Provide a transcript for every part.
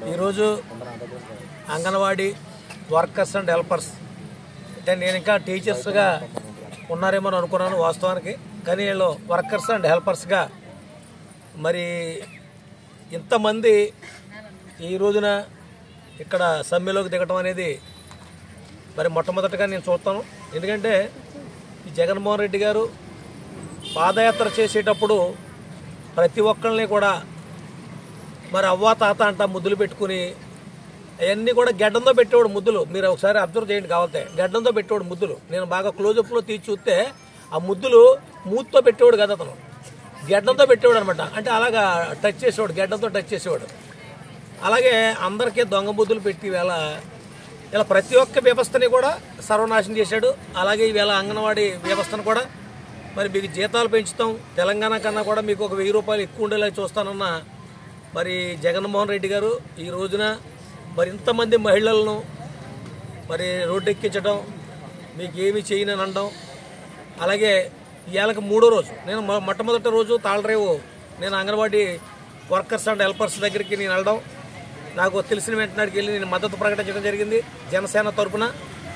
ఈరోజు anganwadi workers and helpers అంటే నేను ఇంకా టీచర్స్గా ఉన్నారేమో అనుకున్నాను వాస్తవానికి, కానీ వీళ్ళు వర్కర్స్ అండ్ హెల్పర్స్గా మరి ఇంతమంది ఈ రోజున ఇక్కడ సమ్మెలోకి దిగటం అనేది మరి మొట్టమొదటిగా నేను చూస్తాను. ఎందుకంటే ఈ జగన్మోహన్ రెడ్డి గారు పాదయాత్ర చేసేటప్పుడు ప్రతి ఒక్కరిని కూడా మరి అవ్వా తాత అంట ముద్దులు పెట్టుకుని అవన్నీ కూడా గడ్డంతో పెట్టేవాడు ముద్దులు. మీరు ఒకసారి అబ్జర్వ్ చేయండి కావాలంటే, గడ్డంతో పెట్టేవాడు ముద్దులు. నేను బాగా క్లోజప్లో తీసి చూస్తే ఆ ముద్దులు మూతితో పెట్టేవాడు కదా, అతను గడ్డంతో పెట్టేవాడు అనమాట. అంటే అలాగా టచ్ చేసేవాడు, గడ్డంతో టచ్ చేసేవాడు. అలాగే అందరికీ దొంగ బుద్ధులు పెట్టి ఇలా ప్రతి ఒక్క వ్యవస్థని కూడా సర్వనాశనం చేశాడు. అలాగే ఈవేళ అంగన్వాడీ వ్యవస్థను కూడా మరి మీకు జీతాలు పెంచుతాం, తెలంగాణ కన్నా కూడా మీకు ఒక 1000 రూపాయలు ఎక్కువ ఉండేలా చూస్తానన్న మరి జగన్మోహన్ రెడ్డి గారు ఈ రోజున మరి ఇంతమంది మహిళలను మరి రోడ్డు ఎక్కించడం, మీకు ఏమి చేయనని అనడం. అలాగే ఇవాళకి 3వ రోజు, నేను మొట్టమొదటి రోజు తాళరేవు నేను అంగన్వాడీ వర్కర్స్ అండ్ హెల్పర్స్ దగ్గరికి నేను వెళ్ళడం, నాకు తెలిసిన వెంటనే వెళ్ళి నేను మద్దతు ప్రకటించడం జరిగింది జనసేన తరఫున.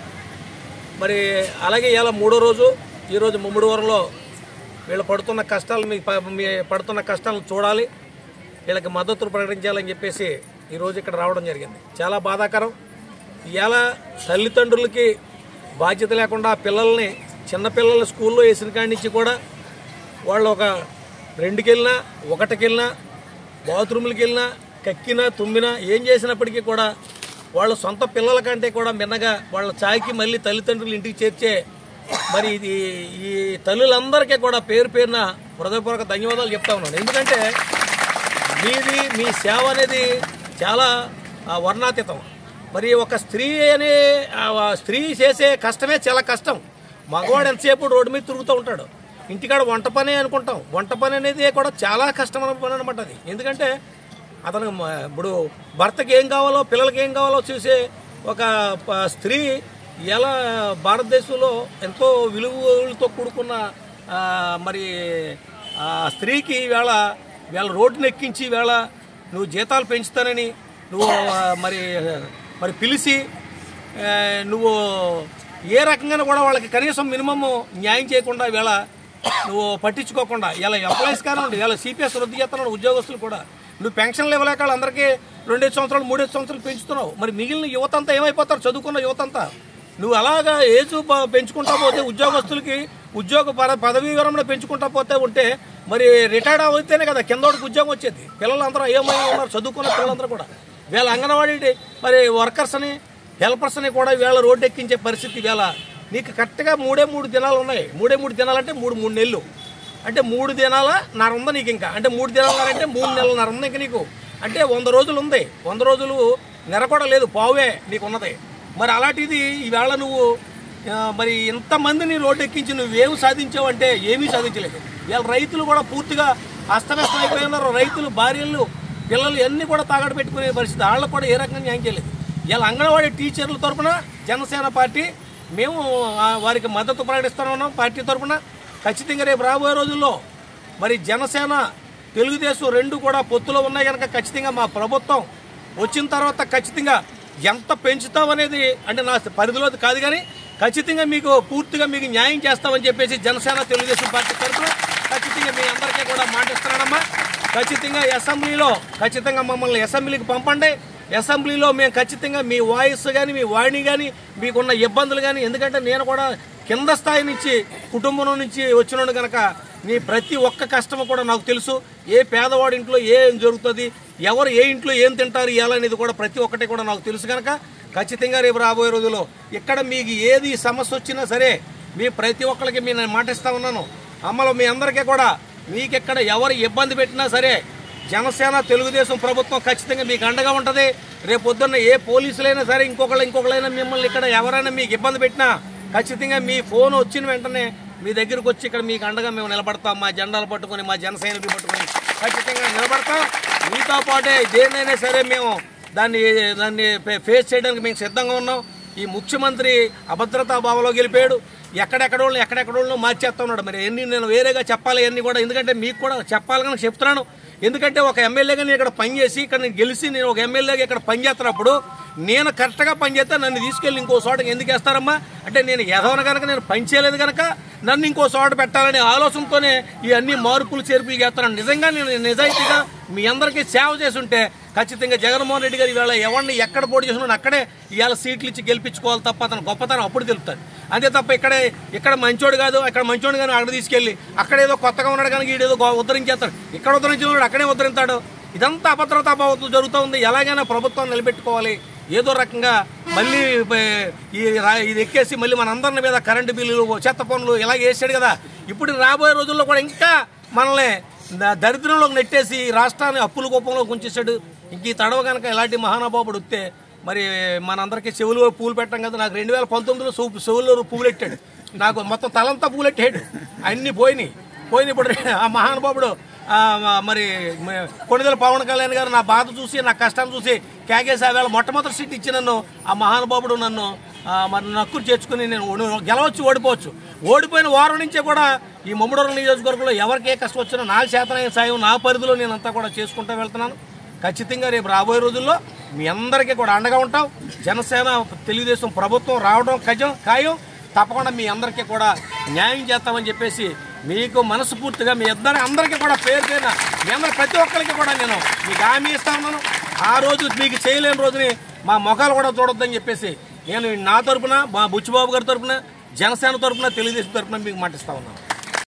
మరి అలాగే ఇవాళ 3వ రోజు, ఈరోజు ముమ్మడివరంలో వీళ్ళు పడుతున్న కష్టాలు, మీ పడుతున్న కష్టాలను చూడాలి, వీళ్ళకి మద్దతు ప్రకటించాలని చెప్పేసి ఈరోజు ఇక్కడ రావడం జరిగింది. చాలా బాధాకరం. ఇవాళ తల్లిదండ్రులకి బాధ్యత లేకుండా పిల్లల్ని, చిన్నపిల్లల స్కూల్లో వేసిన కాడి నుంచి కూడా వాళ్ళు ఒక 2కి వెళ్ళినా 1కి వెళ్ళినా బాత్రూమ్లకి వెళ్ళినా కక్కినా తుమ్మినా ఏం చేసినప్పటికీ కూడా వాళ్ళ సొంత పిల్లల కంటే కూడా మిన్నగా వాళ్ళ ఛాయ్కి మళ్ళీ తల్లిదండ్రులు ఇంటికి చేర్చే మరి ఇది ఈ తల్లులందరికీ కూడా పేరు పేరున హృదయపూర్వక ధన్యవాదాలు చెప్తా ఉన్నాను. ఎందుకంటే మీ సేవ అనేది చాలా వర్ణాతీతం. మరి ఒక స్త్రీ చేసే కష్టమే చాలా కష్టం. మగవాడు ఎంతసేపు రోడ్డు మీద తిరుగుతూ ఉంటాడు, ఇంటికాడ వంట పని అనుకుంటాం. వంట పని అనేది కూడా చాలా కష్టమైన పని అనమాట అది. ఎందుకంటే అతను ఇప్పుడు భర్తకి ఏం కావాలో, పిల్లలకి ఏం కావాలో చూసే ఒక స్త్రీ ఎలా భారతదేశంలో ఎంతో విలువలతో కూడుకున్న మరి ఆ స్త్రీకి వీళ్ళ రోడ్డును ఎక్కించి నువ్వు జీతాలు పెంచుతానని నువ్వు మరి పిలిచి నువ్వు ఏ రకంగా కూడా వాళ్ళకి కనీసం మినిమమ్ న్యాయం చేయకుండా నువ్వు పట్టించుకోకుండా ఇలా ఎంప్లాయీస్ కానివ్వండి, ఇలా సిపిఎస్ రద్దు చేస్తున్నాడు ఉద్యోగస్తులు కూడా. నువ్వు పెన్షన్లు ఇవ్వలేక వాళ్ళందరికీ 2 సంవత్సరాలు 3 సంవత్సరాలు పెంచుతున్నావు. మరి మిగిలిన యువత అంతా ఏమైపోతారు, చదువుకున్న యువత అంతా? నువ్వు అలాగా ఏజ్ పెంచుకుంటా పోతే ఉద్యోగస్తులకి పదవీ విరమణ పెంచుకుంటా పోతే ఉంటే మరి రిటైర్డ్ అయితేనే కదా కిందోడికి ఉద్యోగం వచ్చేది. పిల్లలందరూ ఏమై ఉన్నారు, చదువుకున్న పిల్లలందరూ కూడా వీళ్ళ అంగన్వాడీ మరి వర్కర్స్ని హెల్పర్స్ని కూడా వీళ్ళ రోడ్డు ఎక్కించే పరిస్థితి. నీకు కరెక్ట్గా 3 దినాలు ఉన్నాయి. 3 దినాలు అంటే 3 నెలలు అంటే 3 దినాల నర ఉంది నీకు. ఇంకా అంటే 3 దినాలు అంటే 3 నెలలన్నర ఉంది ఇంకా నీకు. అంటే 100 రోజులు ఉంది. 100 రోజులు నెర కూడా లేదు, పావే నీకు ఉన్నది. మరి అలాంటిది ఈవేళ నువ్వు మరి ఇంతమందిని రోడ్డు ఎక్కించి నువ్వేమి సాధించావు అంటే ఏమీ సాధించలేదు. వీళ్ళ రైతులు కూడా పూర్తిగా అస్తవ్యస్తం అయిపోయినారు. రైతులు, భార్యలు, పిల్లలు అన్నీ కూడా తాగడ పెట్టుకునే పరిస్థితి. వాళ్ళకు కూడా ఏ రకంగా న్యాయం చేయలేదు. వీళ్ళ అంగన్వాడీ టీచర్ల తరఫున జనసేన పార్టీ మేము వారికి మద్దతు ప్రకటిస్తూ ఉన్నాం. పార్టీ తరఫున ఖచ్చితంగా రేపు రాబోయే రోజుల్లో మరి జనసేన, తెలుగుదేశం 2 కూడా పొత్తులో ఉన్నాయి కనుక ఖచ్చితంగా మా ప్రభుత్వం వచ్చిన తర్వాత ఖచ్చితంగా ఎంత పెంచుతామనేది అంటే నా పరిధిలో కాదు, కానీ ఖచ్చితంగా మీకు పూర్తిగా మీకు న్యాయం చేస్తామని చెప్పేసి జనసేన, తెలుగుదేశం పార్టీ తరఫున ఖచ్చితంగా మీ అందరికీ కూడా మాటిస్తున్నానమ్మా. ఖచ్చితంగా అసెంబ్లీలో ఖచ్చితంగా మమ్మల్ని అసెంబ్లీకి పంపండి. అసెంబ్లీలో మేము ఖచ్చితంగా మీ వాయిస్ కానీ, మీ వాణి కానీ, మీకున్న ఇబ్బందులు కానీ, ఎందుకంటే నేను కూడా కింద స్థాయి నుంచి కుటుంబం నుంచి వచ్చినాడు కనుక నీ ప్రతి ఒక్క కష్టము కూడా నాకు తెలుసు. ఏ పేదవాడి ఇంట్లో ఏం జరుగుతుంది, ఎవరు ఏ ఇంట్లో ఏం తింటారు ఇవ్వాలనేది కూడా ప్రతి ఒక్కటి కూడా నాకు తెలుసు కనుక ఖచ్చితంగా రేపు రాబోయే రోజుల్లో ఇక్కడ మీకు ఏది సమస్య వచ్చినా సరే మీ ప్రతి ఒక్కరికి నేను మాటిస్తా ఉన్నాను. అమ్మలో మీ అందరికీ కూడా మీకెక్కడ ఎవరు ఇబ్బంది పెట్టినా సరే జనసేన, తెలుగుదేశం ప్రభుత్వం ఖచ్చితంగా మీకు అండగా ఉంటుంది. రేపు పొద్దున్న ఏ పోలీసులైనా సరే ఇంకొకళ్ళైనా మిమ్మల్ని ఇక్కడ ఎవరైనా మీకు ఇబ్బంది పెట్టినా ఖచ్చితంగా మీ ఫోన్ వచ్చిన వెంటనే మీ దగ్గరకు వచ్చి ఇక్కడ మీకు అండగా మేము నిలబడతాం. మా జెండాలు పట్టుకొని, మా జనసైనికులు పట్టుకొని ఖచ్చితంగా నిలబడతాం. మీతో పాటే దేన్నైనా సరే మేము దాన్ని ఫేస్ చేయడానికి మేము సిద్ధంగా ఉన్నాం. ఈ ముఖ్యమంత్రి అభద్రతా భావంలో గెలిపాడు. ఎక్కడెక్కడోళ్ళు మార్చేస్తా ఉన్నాడు. మరి ఎన్ని నేను వేరేగా చెప్పాలి అన్నీ కూడా, ఎందుకంటే మీకు కూడా చెప్పాలని చెప్తున్నాను. ఎందుకంటే ఒక ఎమ్మెల్యేగా నేను ఇక్కడ పనిచేసి ఇక్కడ నేను గెలిచి నేను ఒక ఎమ్మెల్యేగా ఇక్కడ పనిచేస్తున్నప్పుడు నేను కరెక్ట్గా పనిచేస్తే నన్ను తీసుకెళ్ళి ఇంకో చోటకి ఎందుకు వేస్తారమ్మా అంటే నేను ఎదవన కనుక నేను పని చేయలేదు కనుక నన్ను ఇంకో చోట పెట్టాలనే ఆలోచనతోనే ఈ అన్ని మార్పులు చేర్పులు చేస్తున్నాను. నిజంగా నేను నిజాయితీగా మీ అందరికీ సేవ చేసి ఉంటే ఖచ్చితంగా జగన్మోహన్ రెడ్డి గారు ఇవాళ ఎవరిని ఎక్కడ పోటీ చేసిన అక్కడే ఇవాళ సీట్లు ఇచ్చి గెలిపించుకోవాలి తప్ప అతను గొప్పతనం అప్పుడు తెలుపుతాడు. అంతే తప్ప ఇక్కడ మంచోడు కాదు, అక్కడ మంచోడు కానీ అక్కడ తీసుకెళ్ళి అక్కడేదో కొత్తగా ఉన్నాడు కనుక ఈడేదో ఉద్ధరించేస్తాడు, ఇక్కడ ఉద్ధరించిన అక్కడే ఉద్ధరించాడు. ఇదంతా అభద్రతా భావంతో జరుగుతూ ఉంది. ఎలాగైనా ప్రభుత్వం నిలబెట్టుకోవాలి, ఏదో రకంగా మళ్ళీ ఇది ఎక్కేసి మళ్ళీ మన అందరి మీద కరెంటు బిల్లులు చెత్త పనులు ఇలాగ వేసాడు కదా. ఇప్పుడు రాబోయే రోజుల్లో కూడా ఇంకా మనల్ని దరిద్రంలోకి నెట్టేసి రాష్ట్రాన్ని అప్పుల కోపంలో ఉంచేసాడు. ఇంక ఈ తడవ కనుక ఇలాంటి మహానుభావుడు వస్తే మరి మనందరికీ చెవులు పూలు పెట్టాం కదా. నాకు 2019లో చెవుల్లో పూలు పెట్టాడు, నాకు మొత్తం తలంతా పూలు పెట్టాడు, అన్నీ పోయినాయి. ఇప్పుడు ఆ మహానుభావుడు మరి కొణిదెల పవన్ కళ్యాణ్ గారు నా బాధ చూసి నా కష్టాన్ని చూసి కేకేసి వేళ మొట్టమొదటి సీట్ ఇచ్చి నన్ను ఆ మహానుభావుడు నన్ను మరి నక్కురు చేర్చుకుని నేను గెలవచ్చు, ఓడిపోవచ్చు. ఓడిపోయిన వారం నుంచే కూడా ఈ ముమ్మడూరు నియోజకవర్గంలో ఎవరికి ఏ కష్టం వచ్చినా నా చేతనైన సాయం నా పరిధిలో నేను అంతా కూడా చేసుకుంటూ వెళ్తున్నాను. ఖచ్చితంగా రేపు రాబోయే రోజుల్లో మీ అందరికీ కూడా అండగా ఉంటాం. జనసేన తెలుగుదేశం ప్రభుత్వం రావడం ఖాయం. తప్పకుండా మీ అందరికీ కూడా న్యాయం చేస్తామని చెప్పేసి మీకు మనస్ఫూర్తిగా మీ అందరికీ కూడా పేరున మీ అందరూ ప్రతి ఒక్కరికి కూడా నేను మీకు హామీ ఇస్తా ఉన్నాను. ఆ రోజు మీకు చేయలేని రోజుని మా ముఖాలు కూడా చూడొద్దని చెప్పేసి నేను నా తరపున మా బుచ్చిబాబు గారి తరపున జనసేన తరపున తెలుగుదేశం తరపున మీకు మాటిస్తా ఉన్నాను.